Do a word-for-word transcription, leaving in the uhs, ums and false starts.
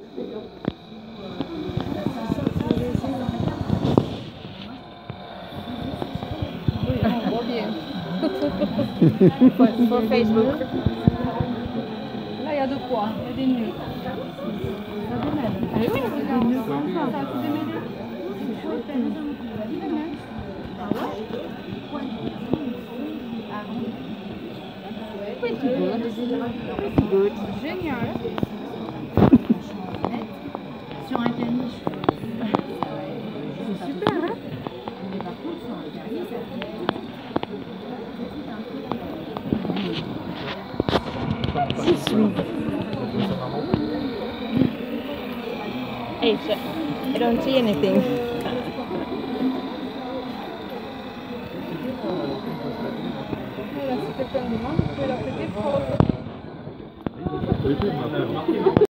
Pour Facebook. Là, il y a de quoi? Il y a des nœuds. Ça démêle. Ah oui, regarde, ça a tout démêlé. C'est chouette. Pretty good. Pretty good. Génial. Sur un caniche. C'est super, hein? Mais par contre, sur un terrier, ça fait... C'est sweet. Hey, I don't see anything.